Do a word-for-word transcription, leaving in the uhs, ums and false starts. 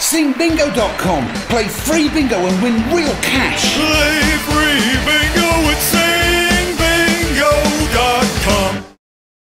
sing bingo dot com. Play free bingo and win real cash. Play